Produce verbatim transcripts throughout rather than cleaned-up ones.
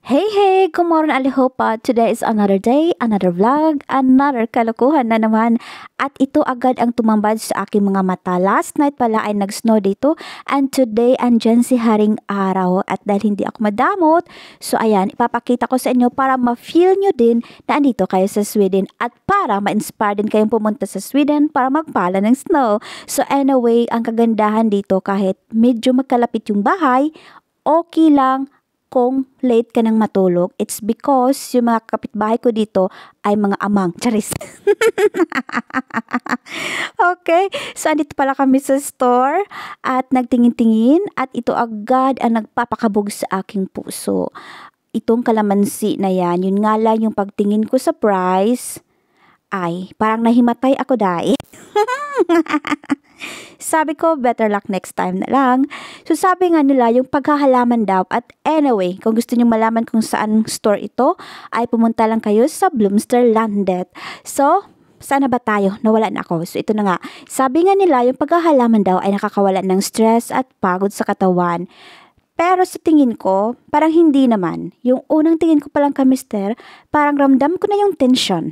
Hey, hey! Good morning, allihopa! Today is another day, another vlog, another kalokohan na naman. At ito agad ang tumambad sa aking mga mata. Last night pala ay nag-snow dito. And today, andyan si Haring Araw. At dahil hindi ako madamot, so ayan, ipapakita ko sa inyo para ma-feel nyo din na andito kayo sa Sweden. At para ma-inspire din kayong pumunta sa Sweden para magpala ng snow. So anyway, ang kagandahan dito kahit medyo magkalapit yung bahay, okay lang kung late ka nang matulog. It's because yung mga kapitbahay ko dito ay mga amang. Charis. Okay. So, andito pala kami sa store at nagtingin-tingin at ito agad ang nagpapakabog sa aking puso. Itong kalamansi na yan, yun nga lang yung pagtingin ko sa price, ay parang nahimatay ako dahil. Sabi ko, better luck next time na lang. So sabi nga nila, yung paghahalaman daw. At anyway, kung gusto nyo malaman kung saan store ito, ay pumunta lang kayo sa Bloomsterlandet. So, sana ba tayo? Nawala na ako. So ito na nga. Sabi nga nila, yung paghahalaman daw ay nakakawala ng stress at pagod sa katawan. Pero sa tingin ko, parang hindi naman. Yung unang tingin ko palang kay mister, parang ramdam ko na yung tension.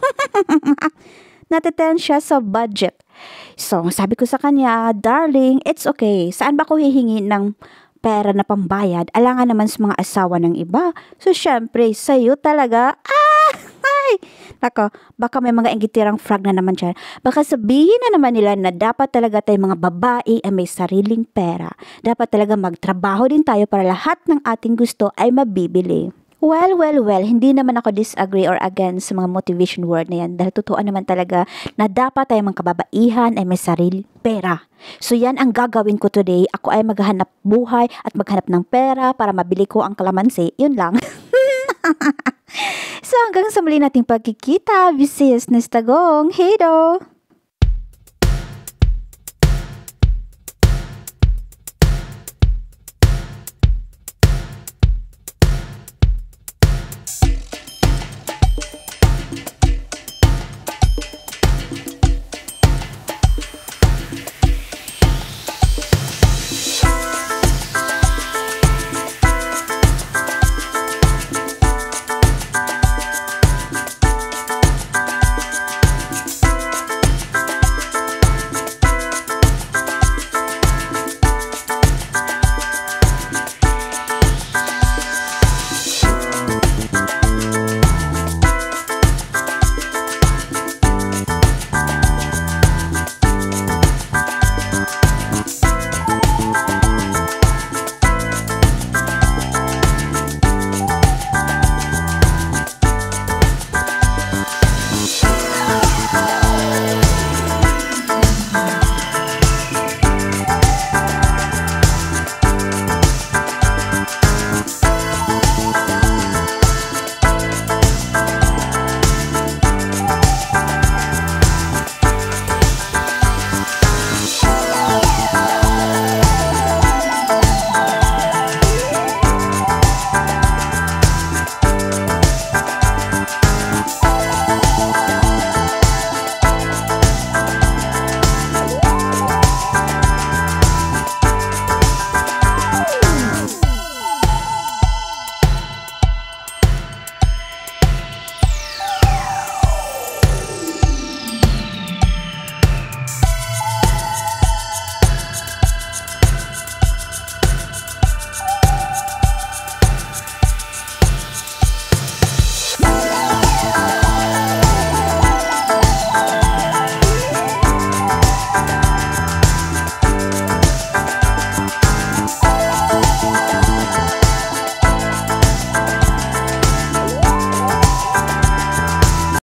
Nateten siya sa budget. So, sabi ko sa kanya, darling, it's okay. Saan ba ko hihingi ng pera na pambayad? Alangan naman sa mga asawa ng iba. So, syempre, sa'yo talaga, ah, ay, nako, baka may mga inggitirang frag na naman dyan. Baka sabihin na naman nila na dapat talaga tayong mga babae ay may sariling pera. Dapat talaga magtrabaho din tayo para lahat ng ating gusto ay mabibili. Well, well, well, hindi naman ako disagree or against sa mga motivation word na yan. Dahil totoo naman talaga na dapat ay mga kababaihan ay may sarili pera. So yan ang gagawin ko today. Ako ay maghanap buhay at maghanap ng pera para mabili ko ang kalamansi. Yun lang. So hanggang sa muli nating pagkikita. Visayas na stagong. Hey do!